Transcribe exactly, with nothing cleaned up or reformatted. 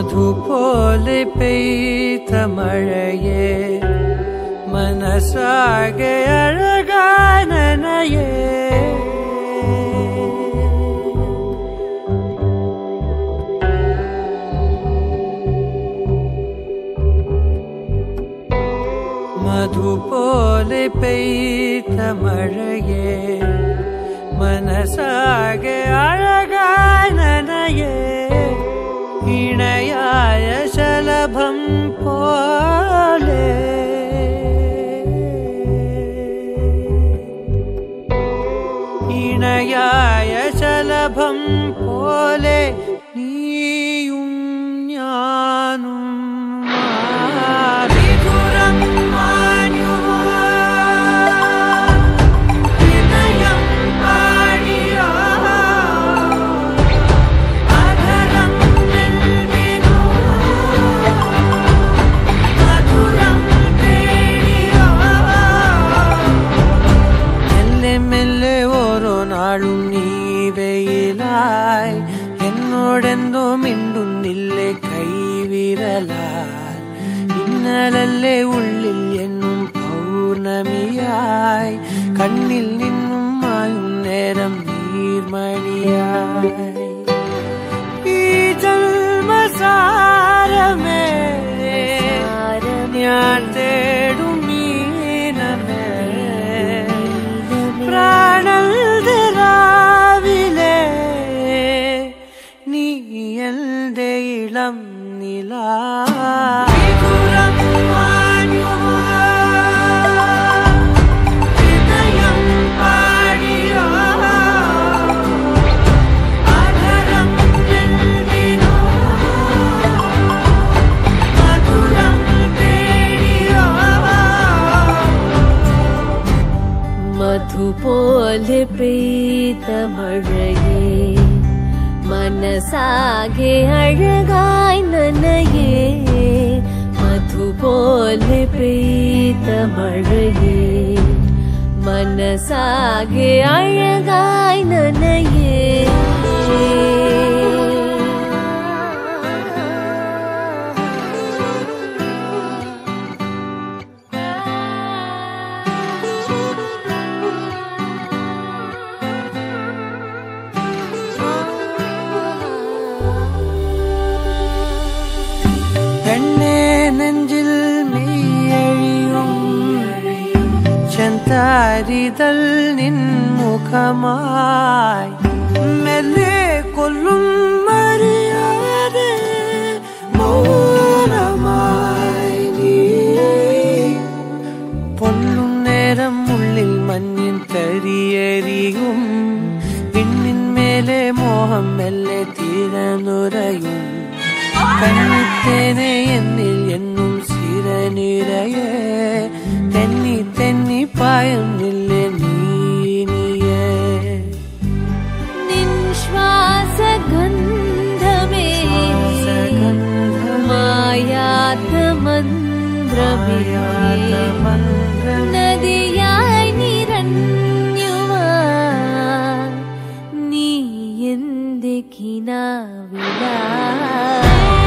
മധു പോലെ പെയ്ത മഴയേ മനസ്സാകെ അഴകാനനയേ മധു പോലെ പെയ്ത മഴയേ മനസ്സാകെ അഴകാനനയേ ഇണയായ ശലഭം പോലെ ഇണയായ ശലഭം പോലെ നീയും ഞാനും എന്നോടെന്തോ മിണ്ടുന്നില്ലേ കൈവിരലാൽ ഇന്നലല്ലേ ഉള്ളിൽ എന്നും പൗർണമിയായി കണ്ണിൽ നിന്നും മായും നേരം നീർമണിയായി ഈ ജന്മസാരമേ ഞാൻ തേടും മീനമേ പ്രാണൽ ഇളം നിലാ മധു പോലെ പെയ്ത മഴയേ മനസ്സാകെ അഴകായി നനയേ മധു പോലെ പെയ്ത മഴയേ മനസ്സാകെ അഴകായി നനയേ നെഞ്ചിൽ മെയ്യഴിയും ചെന്താരിതൾ നിൻമുഖമായി മെല്ലെ കൊല്ലും മറിയാതെ മൗനമായി നീ പൊല്ലും നേരം ഉള്ളിൽ മഞ്ഞിൻ തരിയരിയും പിന്നിന്മേലെ മോഹം മെല്ലെ തീരനുരയും കണ്ണിത്തേനെ എന്നിൽ എന്നും സിരനിരയേ തെന്നി തെന്നി പായുന്നില്ലേ നീനിയേ നിൻശ്വാസഗന്ധമേ മായാത്ത മന്ത്രമേ നദിയായി നിറഞ്ഞുവാ നീ എന്റെ കിനാവിലാ